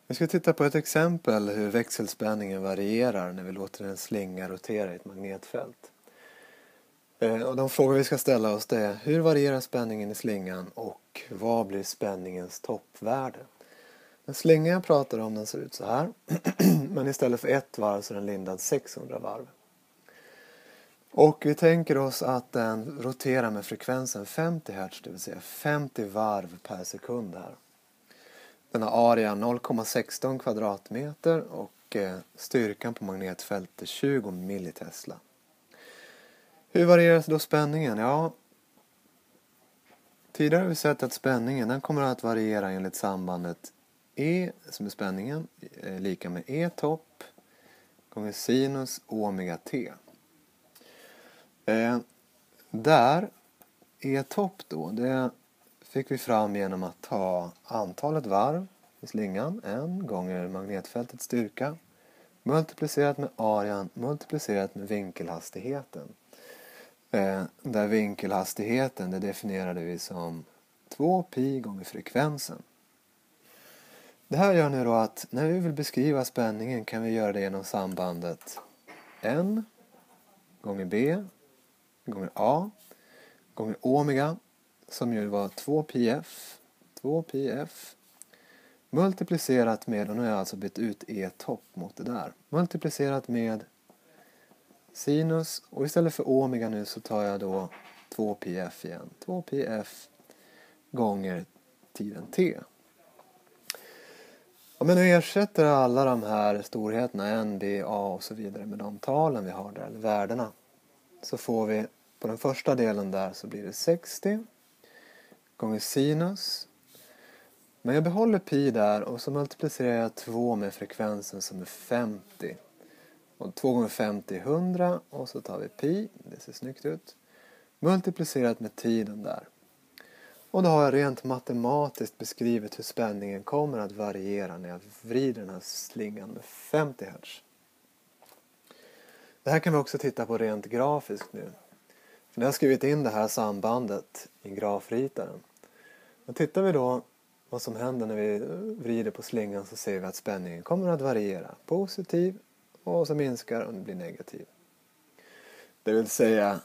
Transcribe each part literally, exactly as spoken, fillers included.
Vi ska titta på ett exempel hur växelspänningen varierar när vi låter en slinga rotera i ett magnetfält. Och de frågor vi ska ställa oss det är: hur varierar spänningen i slingan och vad blir spänningens toppvärde? En slinga jag pratar om, den ser ut så här. Men istället för ett varv så är den lindad sexhundra varv. Och vi tänker oss att den roterar med frekvensen femtio hertz, det vill säga femtio varv per sekund här. Den har area noll komma sexton kvadratmeter och styrkan på magnetfältet är tjugo millitesla. Hur varierar då spänningen? Ja, tidigare har vi sett att spänningen den kommer att variera enligt sambandet E, som är spänningen, är lika med E topp gånger sinus omega t. Eh, där, E topp då, det fick vi fram genom att ta antalet varv i slingan, en gånger magnetfältets styrka, multiplicerat med arean, multiplicerat med vinkelhastigheten. Eh, där vinkelhastigheten, det definierade vi som två pi gånger frekvensen. Det här gör nu då att när vi vill beskriva spänningen kan vi göra det genom sambandet N gånger B gånger A gånger omega, som ju var två pi f, två pi f, multiplicerat med, och nu har jag alltså bytt ut E topp mot det där, multiplicerat med sinus, och istället för omega nu så tar jag då två pi f igen, två pi f gånger tiden t. Ja, men nu ersätter alla de här storheterna, N, B, A och så vidare, med de talen vi har där, eller värdena. Så får vi på den första delen där så blir det sextio gånger sinus. Men jag behåller pi där och så multiplicerar jag två med frekvensen som är femtio. Och två gånger femtio är hundra och så tar vi pi, det ser snyggt ut. Multiplicerat med tiden där. Och då har jag rent matematiskt beskrivit hur spänningen kommer att variera när jag vrider den här slingan med femtio hertz. Det här kan vi också titta på rent grafiskt nu. För när jag har skrivit in det här sambandet i grafritaren. Och tittar vi då vad som händer när vi vrider på slingan, så ser vi att spänningen kommer att variera. Positiv och så minskar och blir negativ. Det vill säga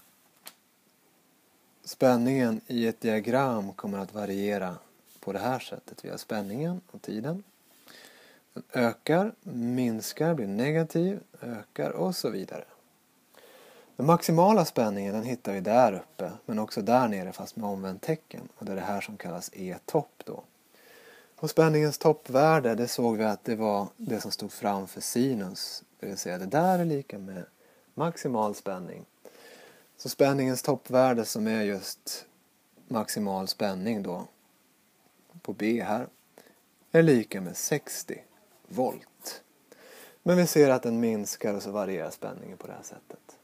spänningen i ett diagram kommer att variera på det här sättet. Vi har spänningen och tiden. Den ökar, minskar, blir negativ, ökar och så vidare. Den maximala spänningen den hittar vi där uppe, men också där nere fast med omvänt tecken. Och det är det här som kallas E topp då. Och spänningens toppvärde, det såg vi att det var det som stod framför sinus. Det vill säga det där är lika med maximal spänning. Så spänningens toppvärde som är just maximal spänning då på B här är lika med sextio volt. Men vi ser att den minskar och så varierar spänningen på det här sättet.